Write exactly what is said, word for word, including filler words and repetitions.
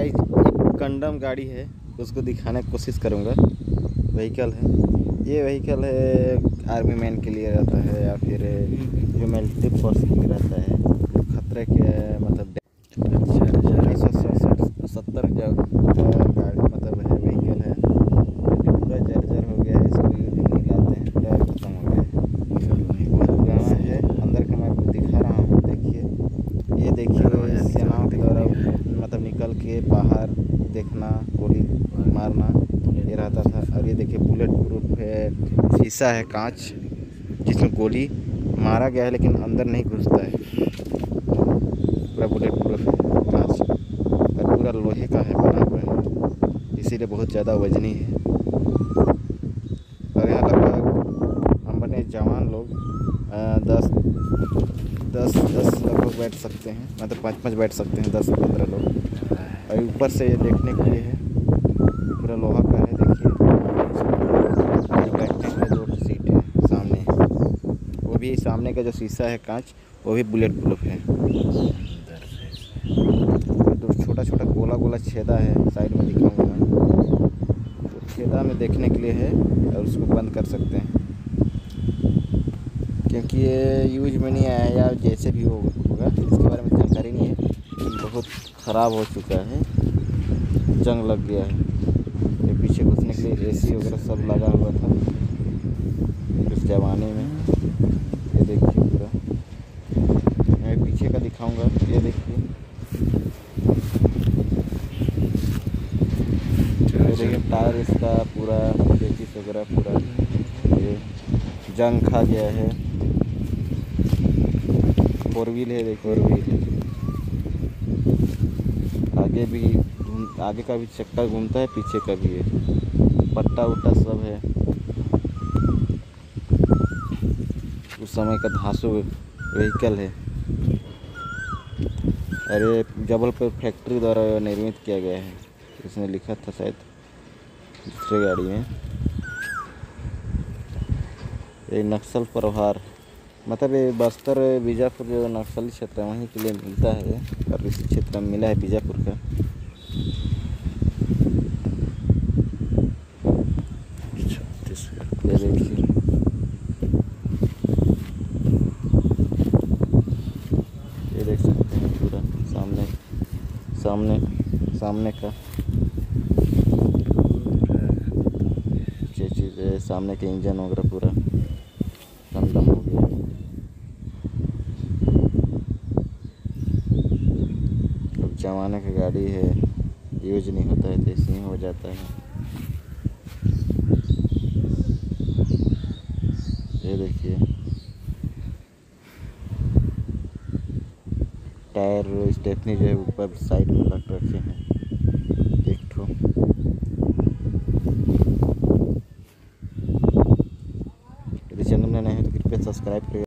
Guys एक condemn गाड़ी है, उसको दिखाने की कोशिश करूँगा। व्हीकल है ये, व्हीकल है आर्मी मैन के लिए रहता है या फिर जो मिलिट्री फोर्स के लिए रहता है, जो खतरे के मतलब उन्नीस सौ सड़सठ सत्तर का गाड़ी मतलब है व्हीकल है। पूरा जर्जर हो गया है, इसको यूज नहीं लाते हैं, टायर खत्म हो गया है, बहुत पुराना है। अंदर का मैं आपको दिखा रहा हूँ, देखिए ये देखिए सेनाओं के द्वारा मतलब निकल के बाहर देखना, गोली मारना ये रहता था। और ये देखिए बुलेट प्रूफ है, शीशा है कांच जिसमें गोली मारा गया है लेकिन अंदर नहीं घुसता है, पूरा बुलेट प्रूफ है कांच और पूरा लोहे का है बना हुआ है, इसीलिए बहुत ज़्यादा वजनी है। और यहाँ लगभग हम बने जवान लोग दस दस दस लगभग बैठ सकते हैं, मतलब पाँच पाँच बैठ सकते हैं, दस पंद्रह लोग। और ऊपर से ये देखने के लिए है, पूरा लोहा का है। देखिए बैठने के लिए दो सीट है सामने, वो भी सामने का जो शीशा है कांच वो भी बुलेट प्रूफ है। तो छोटा छोटा गोला गोला छेदा है, साइड में दिखाऊंगा मैं, तो छेदा में देखने के लिए है और उसको बंद कर सकते हैं क्योंकि ये यूज में नहीं आया या जैसे भी होगा इसके बारे में जानकारी नहीं है, लेकिन बहुत ख़राब हो चुका है, जंग लग गया है। ये पीछे घुसने के लिए एसी वगैरह सब लगा हुआ था उस ज़माने में। ये देखिए पूरा, मैं पीछे का दिखाऊंगा। ये देखिए ये देखिए टायर इसका पूरा चेसिस वगैरह पूरा ये जंग खा गया है। फोर व्हील है, देखिए फोर व्हील आगे भी घूम, आगे का भी चक्का घूमता है, पीछे का भी है, पट्टा उट्टा सब है। उस समय का धांसू व्हीकल है। अरे जबलपुर फैक्ट्री द्वारा निर्मित किया गया है, इसने लिखा था शायद दूसरे गाड़ी में। ये नक्सल प्रहार मतलब ये बस्तर बीजापुर जो नक्सली क्षेत्र है वहीं के लिए मिलता है, और इसी क्षेत्र में मिला है बीजापुर का। ये देखिए ये देख सकते हैं पूरा सामने सामने सामने का ये चीज़ है, सामने के इंजन वगैरह पूरा कंडम हो गया। अब जमाने की गाड़ी है, यूज नहीं होता है तो ऐसे ही हो जाता है। ये देखिए टायर स्टेपनी जो है ऊपर साइड में लग रखे हैं एक ठो। यदि चैनल में नए हैं तो कृपया सब्सक्राइब करिए।